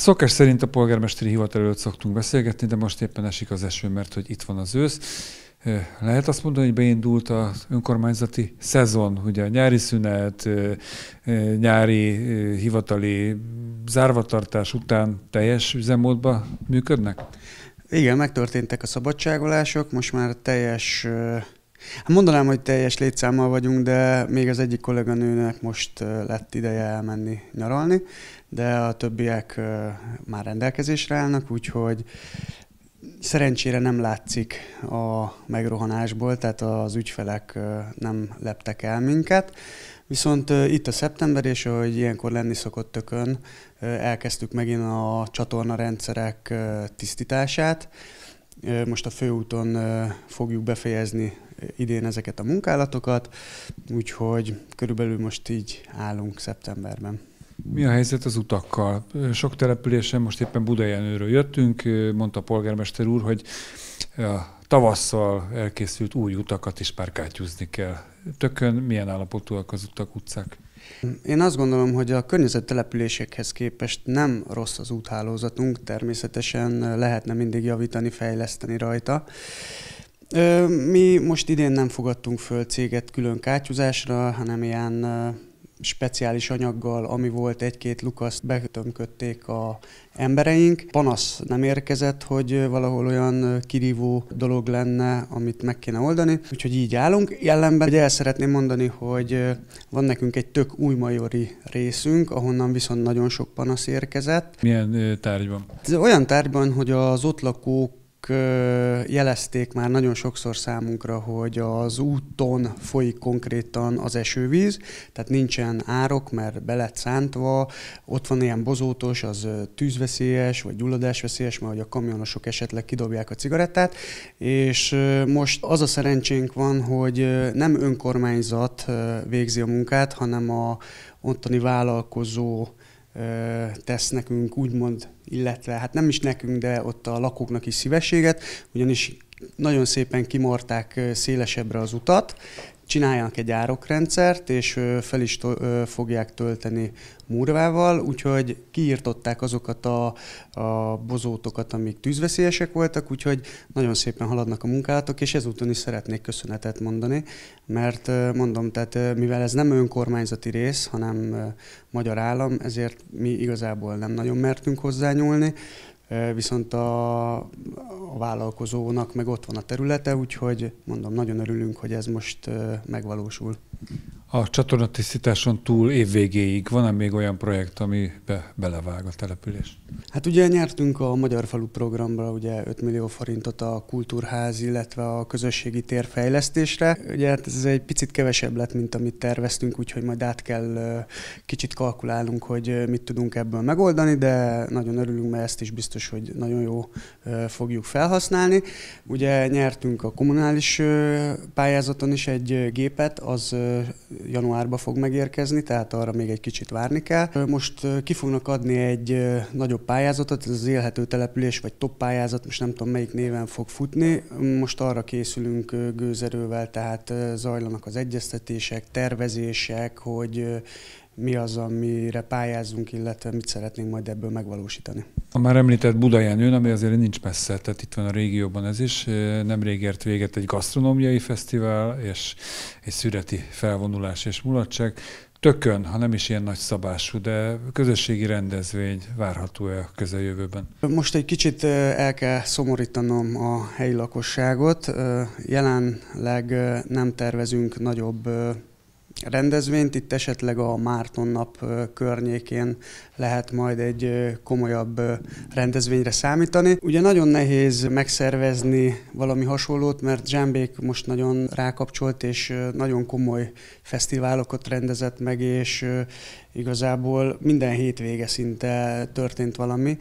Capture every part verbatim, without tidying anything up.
Szokás szerint a polgármesteri hivatal előtt szoktunk beszélgetni, de most éppen esik az eső, mert hogy itt van az ősz. Lehet azt mondani, hogy beindult az önkormányzati szezon, ugye a nyári szünet, nyári hivatali zárvatartás után teljes üzemmódban működnek? Igen, megtörténtek a szabadságolások, most már teljes, hát mondanám, hogy teljes létszámmal vagyunk, de még az egyik kolléganőnek most lett ideje elmenni nyaralni, de a többiek már rendelkezésre állnak, úgyhogy szerencsére nem látszik a megrohanásból, tehát az ügyfelek nem leptek el minket. Viszont itt a szeptember, és ahogy ilyenkor lenni szokott tökön, elkezdtük megint a csatornarendszerek tisztítását. Most a főúton fogjuk befejezni idén ezeket a munkálatokat, úgyhogy körülbelül most így állunk szeptemberben. Mi a helyzet az utakkal? Sok településen, most éppen Budajenőről jöttünk, mondta a polgármester úr, hogy a tavasszal elkészült új utakat is párkátyúzni kell. Tökön milyen állapotúak az utak, utcák? Én azt gondolom, hogy a környező településekhez képest nem rossz az úthálózatunk, természetesen lehetne mindig javítani, fejleszteni rajta. Mi most idén nem fogadtunk föl céget külön kátyúzásra, hanem ilyen speciális anyaggal, ami volt egy-két lukaszt, betömködték a embereink. Panasz nem érkezett, hogy valahol olyan kirívó dolog lenne, amit meg kéne oldani, úgyhogy így állunk. Jellemben hogy el szeretném mondani, hogy van nekünk egy tök újmajori részünk, ahonnan viszont nagyon sok panasz érkezett. Milyen tárgyban? Ez olyan tárgyban, hogy az ott lakók jelezték már nagyon sokszor számunkra, hogy az úton folyik konkrétan az esővíz, tehát nincsen árok, mert be lett szántva, ott van ilyen bozótos, az tűzveszélyes, vagy gyulladásveszélyes, mert hogy a kamionosok esetleg kidobják a cigarettát, és most az a szerencsénk van, hogy nem önkormányzat végzi a munkát, hanem a ottani vállalkozó tesz nekünk úgymond, illetve hát nem is nekünk, de ott a lakóknak is szívességet, ugyanis nagyon szépen kimorták szélesebbre az utat, csináljanak egy árokrendszert, és fel is fogják tölteni murvával, úgyhogy kiírtották azokat a, a bozótokat, amik tűzveszélyesek voltak, úgyhogy nagyon szépen haladnak a munkálatok, és ezúton is szeretnék köszönetet mondani, mert mondom, tehát mivel ez nem önkormányzati rész, hanem magyar állam, ezért mi igazából nem nagyon mertünk hozzányúlni, viszont a, a vállalkozónak meg ott van a területe, úgyhogy mondom, nagyon örülünk, hogy ez most megvalósul. A csatornatisztításon túl évvégéig van-e még olyan projekt, amibe belevág a település? Hát ugye nyertünk a Magyar Falu programba ugye öt millió forintot a kultúrház, illetve a közösségi tér fejlesztésre. Ugye hát ez egy picit kevesebb lett, mint amit terveztünk, úgyhogy majd át kell kicsit kalkulálnunk, hogy mit tudunk ebből megoldani, de nagyon örülünk, mert ezt is biztos, hogy nagyon jó fogjuk felhasználni. Ugye nyertünk a kommunális pályázaton is egy gépet, az januárban fog megérkezni, tehát arra még egy kicsit várni kell. Most ki fognak adni egy nagyobb pályázatot, ez az élhető település, vagy top pályázat, most nem tudom melyik néven fog futni. Most arra készülünk gőzerővel, tehát zajlanak az egyeztetések, tervezések, hogy mi az, amire pályázunk, illetve mit szeretnénk majd ebből megvalósítani. A már említett Budajenőn, ami azért nincs messze, tehát itt van a régióban ez is, nemrég ért véget egy gasztronómiai fesztivál, és egy szüreti felvonulás és mulatság. Tökön, ha nem is ilyen nagy szabású, de közösségi rendezvény várható-e a közeljövőben? Most egy kicsit el kell szomorítanom a helyi lakosságot. Jelenleg nem tervezünk nagyobb rendezvényt, itt esetleg a Márton nap környékén lehet majd egy komolyabb rendezvényre számítani. Ugye nagyon nehéz megszervezni valami hasonlót, mert Zsámbék most nagyon rákapcsolt, és nagyon komoly fesztiválokat rendezett meg, és igazából minden hétvége szinte történt valami,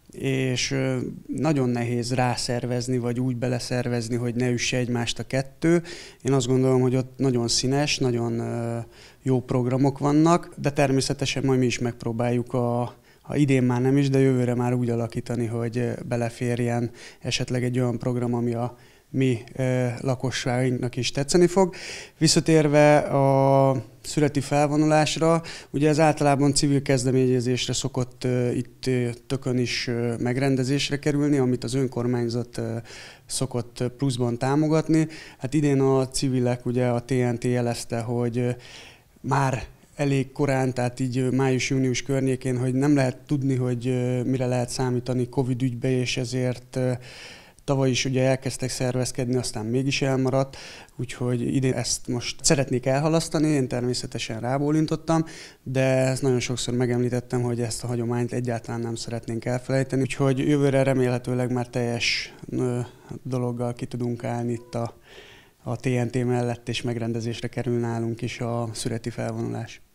és nagyon nehéz rászervezni, vagy úgy beleszervezni, hogy ne üsse egymást a kettő. Én azt gondolom, hogy ott nagyon színes, nagyon jó programok vannak, de természetesen majd mi is megpróbáljuk a ha idén már nem is, de jövőre már úgy alakítani, hogy beleférjen esetleg egy olyan program, ami a mi lakosságunknak is tetszeni fog. Visszatérve a születi felvonulásra, ugye ez általában civil kezdeményezésre szokott itt Tökön is megrendezésre kerülni, amit az önkormányzat szokott pluszban támogatni. Hát idén a civilek, ugye a té en té jelezte, hogy már elég korán, tehát így május-június környékén, hogy nem lehet tudni, hogy mire lehet számítani Covid ügybe, és ezért tavaly is ugye elkezdtek szervezkedni, aztán mégis elmaradt, úgyhogy idén ezt most szeretnék elhalasztani, én természetesen rábólintottam, de ezt nagyon sokszor megemlítettem, hogy ezt a hagyományt egyáltalán nem szeretnénk elfelejteni, úgyhogy jövőre remélhetőleg már teljes dologgal ki tudunk állni itt a, a té en té mellett, és megrendezésre kerül nálunk is a születi felvonulás.